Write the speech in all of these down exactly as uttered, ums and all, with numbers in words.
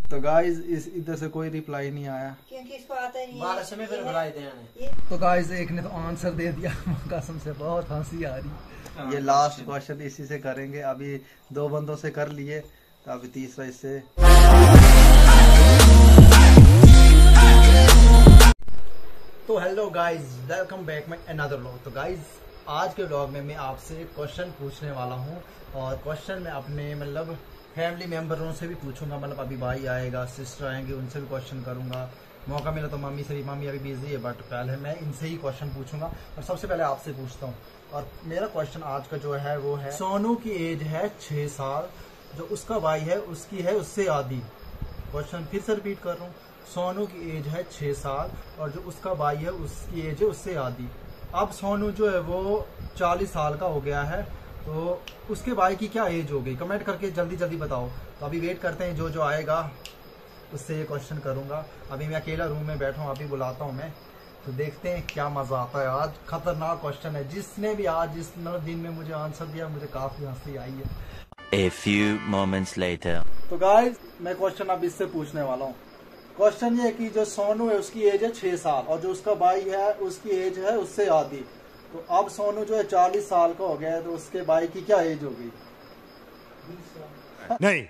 तो गाइज इस इधर से कोई रिप्लाई नहीं आया क्योंकि इसको आता नहीं बारिश में फिर बुलाए थे। तो गाइज एक ने तो आंसर दे दिया, कसम से बहुत हंसी आ रही। ये लास्ट क्वेश्चन इसी से करेंगे, अभी दो बंदों से कर लिए तो अभी तीसरा इससे। तो hello guys, welcome back my another vlog. तो गाइज आज के व्लॉग में मैं आपसे क्वेश्चन पूछने वाला हूँ और क्वेश्चन मैं अपने मतलब फैमिली मेम्बरों से भी पूछूंगा, मतलब अभी भाई आएगा, सिस्टर आएंगे, उनसे भी क्वेश्चन करूंगा। मौका मिला तो मम्मी से भी, मम्मी अभी बिजी है बट पहले मैं इनसे ही क्वेश्चन पूछूंगा। और सबसे पहले आपसे पूछता हूँ और मेरा क्वेश्चन आज का जो है वो है, सोनू की एज है छह साल, जो उसका भाई है उसकी है उससे आधी। क्वेश्चन फिर से रिपीट कर रहा हूँ, सोनू की एज है छह साल और जो उसका भाई है उसकी एज है उससे आधी। अब सोनू जो है वो चालीस साल का हो गया है, तो उसके भाई की क्या एज हो गई? कमेंट करके जल्दी जल्दी बताओ। तो अभी वेट करते हैं, जो जो आएगा उससे ये क्वेश्चन करूंगा। अभी मैं अकेला रूम में बैठा हूँ, अभी बुलाता हूँ मैं, तो देखते हैं क्या मजा आता है। आज खतरनाक क्वेश्चन है, जिसने भी आज इस दिन में मुझे आंसर दिया मुझे काफी हंसी आई है। A few moments later. तो गाइस मैं क्वेश्चन अब इससे पूछने वाला हूँ। क्वेश्चन ये है कि जो सोनू है उसकी एज है छह साल और जो उसका भाई है उसकी एज है उससे आधी। तो अब सोनू जो है चालीस साल का हो गया है, तो उसके भाई की क्या एज होगी? नहीं।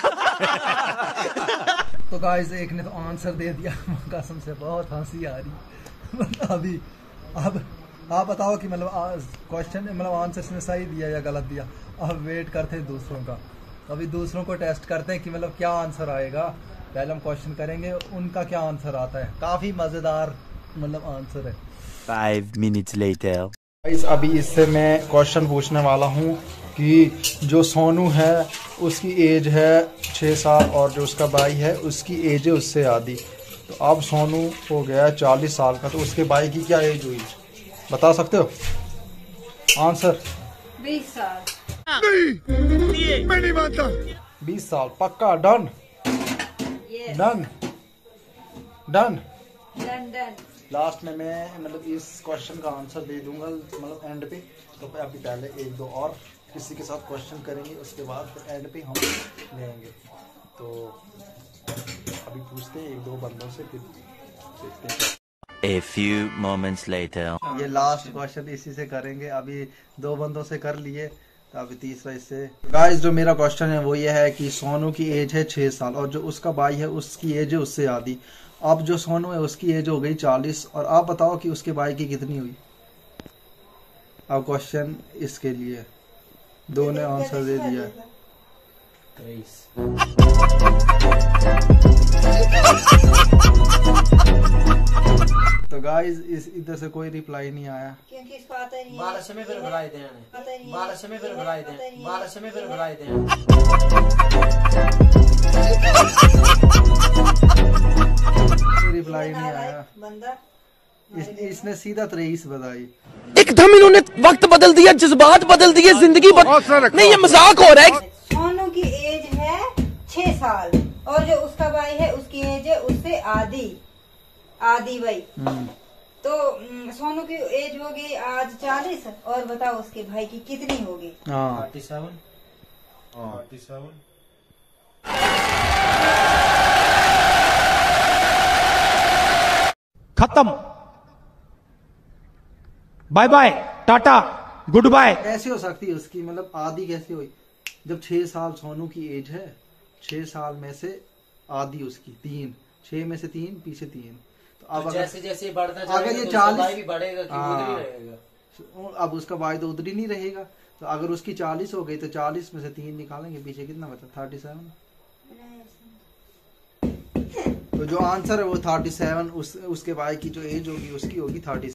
तो गाइस एक ने तो आंसर दे दिया, कसम से बहुत हंसी आ रही। अभी अब आप बताओ कि मतलब क्वेश्चन मतलब आंसर इसने सही दिया या गलत दिया। अब वेट करते हैं दूसरों का, अभी दूसरों को टेस्ट करते हैं कि मतलब क्या आंसर आएगा। पहले हम क्वेश्चन करेंगे उनका क्या आंसर आता है। काफी मजेदार मतलब आंसर है। Five minutes later. गाइस अभी इससे मैं क्वेश्चन पूछने वाला हूँ कि जो सोनू है उसकी एज है छः साल और जो उसका भाई है उसकी एज है उससे आधी। तो अब सोनू हो गया चालीस साल का, तो उसके भाई की क्या एज हुई बता सकते हो? आंसर बीस साल। नहीं, मैं नहीं मानता। बीस साल पक्का? Done done done London. Last में मैं मतलब इस क्वेश्चन का आंसर दे दूंगा मतलब एंड पे। तो अभी पहले एक दो और किसी के साथ क्वेश्चन करेंगे, उसके बाद फिर एंड पे हम लेंगे। तो अभी पूछते हैं एक दो बंदों से, फिर देखते हैं। A few moments later. ये लास्ट क्वेश्चन इसी से करेंगे, अभी दो बंदों से कर लिए तो अभी तीसरा इससे। गाइस जो मेरा क्वेश्चन है वो ये है कि सोनू की एज है छह साल और जो उसका भाई है उसकी एज है उससे आधी। अब जो सोनू है उसकी एज हो गई चालीस और आप बताओ कि उसके भाई की कितनी हुई? अब क्वेश्चन इसके लिए दो ने आंसर दे दिया है। तो गाइस इस इधर से कोई रिप्लाई नहीं आया क्योंकि इसको आता नहीं बारिश में फिर बुलाए थे। बारिश में फिर बुलाए थे। बारिश में फिर बुलाए थे। रिप्लाई नहीं आया बंदा। इस, इसने सीधा तेईस बताई। एकदम इन्होंने वक्त बदल दिया, जज्बात बदल दिए, जिंदगी बदल। नहीं ये मजाक हो रहा है। सोनू की एज है छह साल और जो उसका भाई है उसकी एज है उससे आधी आधी भाई। तो सोनू की एज होगी आज चालीस और बताओ उसके भाई की कितनी होगी? हाँ फोर्टी सेवन। Forty seven. खत्म। Bye bye, tata, good bye. कैसे हो सकती है उसकी मतलब आधी कैसे हुई जब छह साल सोनू की एज है? छह साल में से आधी उसकी तीन, छह में से तीन पीछे तीन। तो अब तो जैसे जैसे बढ़ता अगर ये तो चालीस भी बढ़ेगा कि उधर ही रहेगा। अब उसका भाई तो उधर ही नहीं रहेगा। तो अगर उसकी चालीस हो गई तो चालीस में से तीन निकालेंगे, पीछे कितना बचा? Thirty seven. तो जो आंसर है वो थर्टी सेवन। उस उसके भाई की जो एज होगी उसकी होगी थर्टी।